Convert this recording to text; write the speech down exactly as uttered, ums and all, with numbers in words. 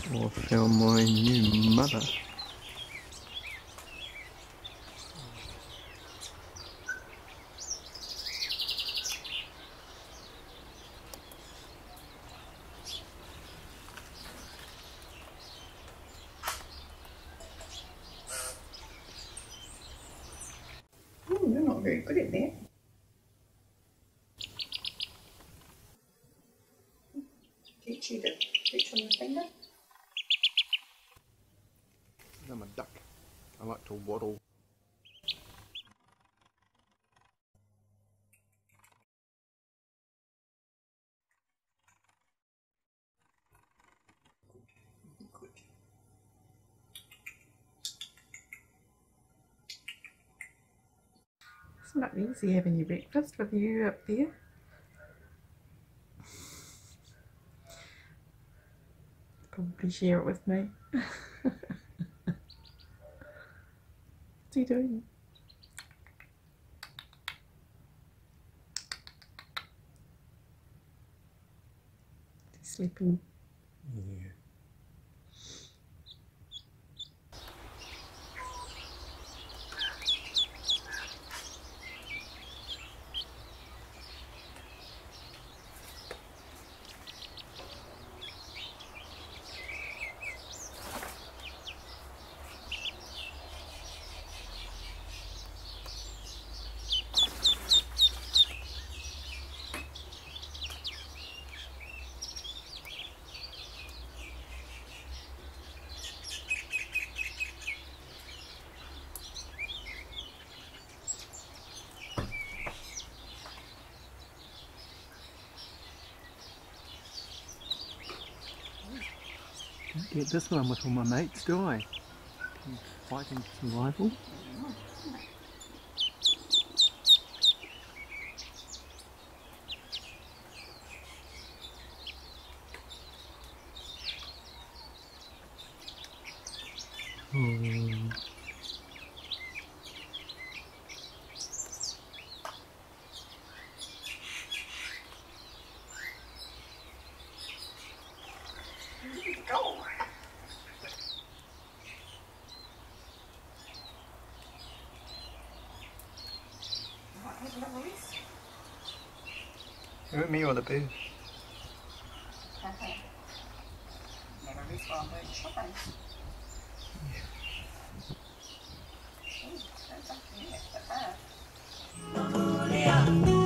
Or found my new mother. Oh, you're not very good at that. Teach you to reach on your finger. I'm a duck. I like to waddle. Good. It's not easy having your breakfast with you up there. Probably share it with me. What's he doing? He's sleeping. Yeah. Don't get this one with all my mates, do I? I'm fighting for survival. Oh. Go! You me or the bird? Never miss while I'm going shopping. Yeah. Ooh, that's something new, but, uh.